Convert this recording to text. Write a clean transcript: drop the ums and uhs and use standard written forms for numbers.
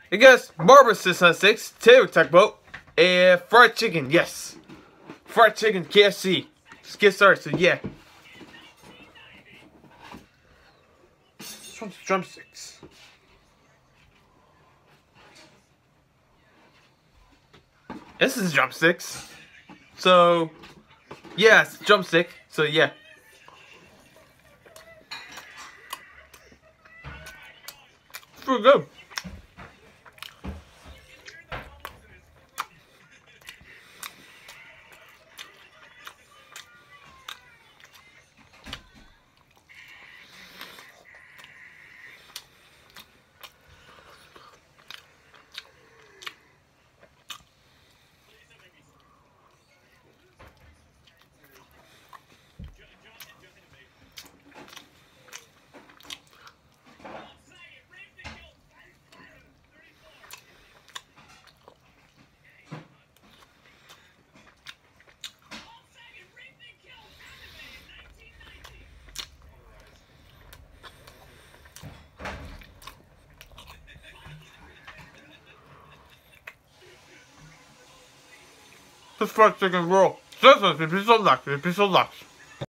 It goes Barber 696, Taylor Tugboat, and fried chicken, yes. Fried chicken, KFC. Let's get started, so yeah. This one's drumsticks. This is drumsticks. So, yeah, it's drumstick, so yeah. It's pretty good. This fried chicken roll. This is episode Lux.